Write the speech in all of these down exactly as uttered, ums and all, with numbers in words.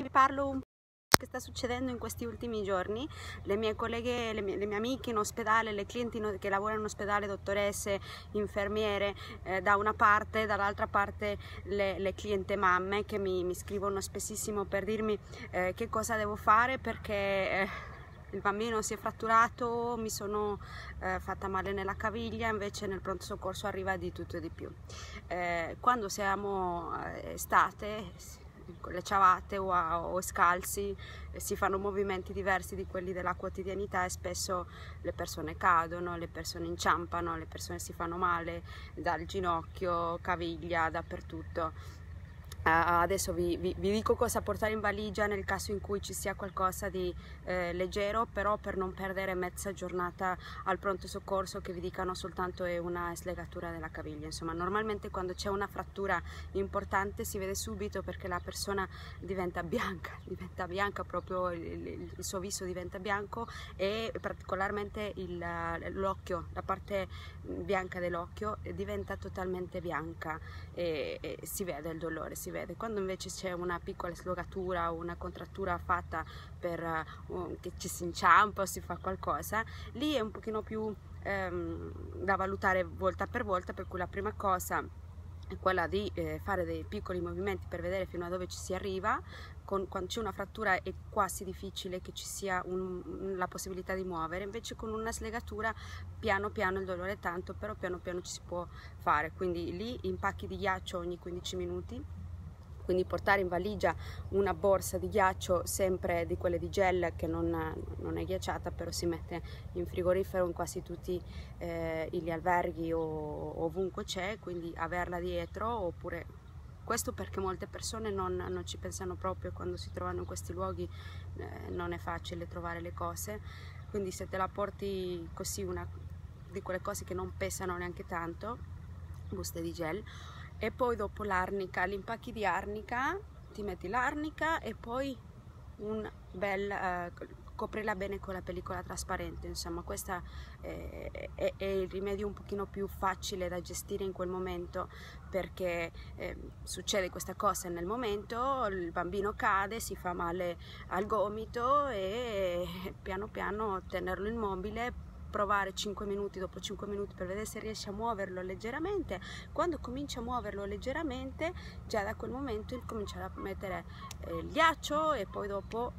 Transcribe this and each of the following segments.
Vi parlo un po' che sta succedendo in questi ultimi giorni. Le mie colleghe, le mie, le mie amiche in ospedale, le clienti che lavorano in ospedale, dottoresse, infermiere, eh, da una parte, dall'altra parte le, le cliente mamme che mi, mi scrivono spessissimo per dirmi eh, che cosa devo fare perché eh, il bambino si è fratturato, mi sono eh, fatta male nella caviglia, invece nel pronto soccorso arriva di tutto e di più. Eh, quando siamo eh, estate, con le ciabatte o, a, o scalzi, eh, si fanno movimenti diversi di quelli della quotidianità e spesso le persone cadono, le persone inciampano, le persone si fanno male dal ginocchio, caviglia, dappertutto. Uh, adesso vi, vi, vi dico cosa portare in valigia nel caso in cui ci sia qualcosa di eh, leggero, però per non perdere mezza giornata al pronto soccorso che vi dicano soltanto è una slegatura della caviglia. Insomma, normalmente quando c'è una frattura importante si vede subito perché la persona diventa bianca, diventa bianca proprio, il, il, il suo viso diventa bianco e particolarmente l'occhio, la parte bianca dell'occhio diventa totalmente bianca e, e si vede il dolore, si vede. Quando invece c'è una piccola slogatura o una contrattura fatta per uh, che ci si inciampa o si fa qualcosa, lì è un pochino più ehm, da valutare volta per volta, per cui la prima cosa è quella di eh, fare dei piccoli movimenti per vedere fino a dove ci si arriva. Con, quando c'è una frattura è quasi difficile che ci sia un, la possibilità di muovere, invece con una slegatura piano piano il dolore è tanto, però piano piano ci si può fare, quindi lì impacchi di ghiaccio ogni quindici minuti. Quindi portare in valigia una borsa di ghiaccio, sempre di quelle di gel che non, non è ghiacciata, però si mette in frigorifero in quasi tutti eh, gli alberghi o ovunque c'è, quindi averla dietro. Oppure questo perché molte persone non, non ci pensano proprio quando si trovano in questi luoghi, eh, non è facile trovare le cose, quindi se te la porti così, una di quelle cose che non pesano neanche tanto, buste di gel. E poi dopo l'arnica, gli impacchi di arnica, ti metti l'arnica e poi un bel eh, coprila bene con la pellicola trasparente. Insomma, questo è, è, è il rimedio un pochino più facile da gestire in quel momento, perché eh, succede questa cosa nel momento, il bambino cade, si fa male al gomito e piano piano tenerlo immobile, provare cinque minuti, dopo cinque minuti per vedere se riesce a muoverlo leggeramente. Quando comincia a muoverlo leggermente, già da quel momento il cominciare a mettere eh, il ghiaccio e poi dopo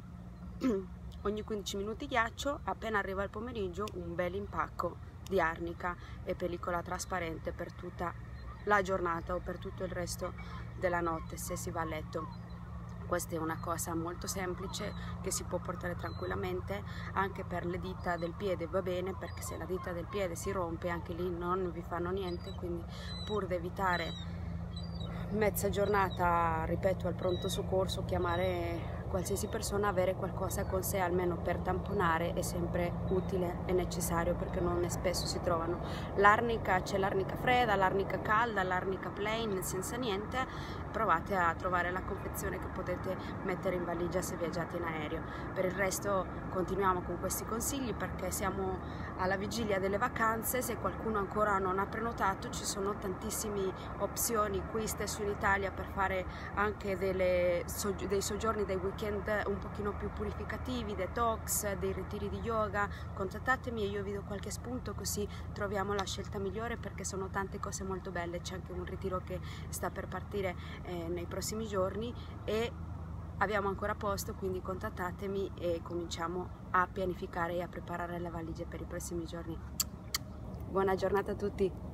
ogni quindici minuti ghiaccio. Appena arriva il pomeriggio un bel impacco di arnica e pellicola trasparente per tutta la giornata o per tutto il resto della notte se si va a letto. Questa è una cosa molto semplice che si può portare tranquillamente. Anche per le dita del piede va bene, perché se la dita del piede si rompe anche lì non vi fanno niente, quindi pur di evitare mezza giornata, ripeto, al pronto soccorso, chiamare qualsiasi persona, avere qualcosa con sé almeno per tamponare è sempre utile e necessario, perché non spesso si trovano. L'arnica, c'è l'arnica fredda, l'arnica calda, l'arnica plain senza niente. Provate a trovare la confezione che potete mettere in valigia se viaggiate in aereo. Per il resto continuiamo con questi consigli perché siamo alla vigilia delle vacanze. Se qualcuno ancora non ha prenotato, ci sono tantissime opzioni qui stesso in Italia per fare anche delle, dei soggiorni, dei weekend un pochino più purificativi, detox, dei ritiri di yoga. Contattatemi e io vi do qualche spunto, così troviamo la scelta migliore, perché sono tante cose molto belle. C'è anche un ritiro che sta per partire eh, nei prossimi giorni e abbiamo ancora posto, quindi contattatemi e cominciamo a pianificare e a preparare le valigie per i prossimi giorni. Buona giornata a tutti!